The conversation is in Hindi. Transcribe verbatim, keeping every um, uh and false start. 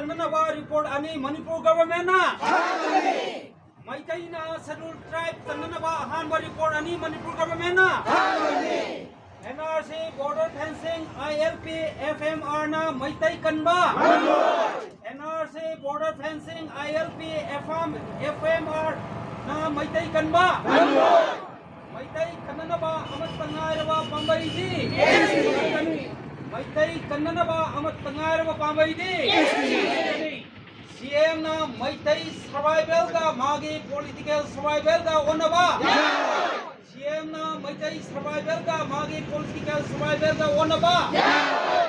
कन्ननबा रिपोर्ट अनि मणिपुर गवर्नमेंट ना मैतई ना शेड्यूल ट्राइब कन्ननबा अहानबा रिपोर्ट अनि मणिपुर गवर्नमेंट ना N R C border fencing I L P F M R na Meitei कन्बा N R C border fencing I L P F M R na Meitei कन्बा मैतई कन्ननबा अमत तंगायरबा पांबई दी मैतई कन्ननबा अमत तंगायरबा पांबई दी C M ना मैतई सर्वाइवल का मागे पॉलिटिकल सर्वाइवल का ओनबा C M ना मैतई सर्वाइवल का मागे पॉलिटिकल सर्वाइवल का ओनबा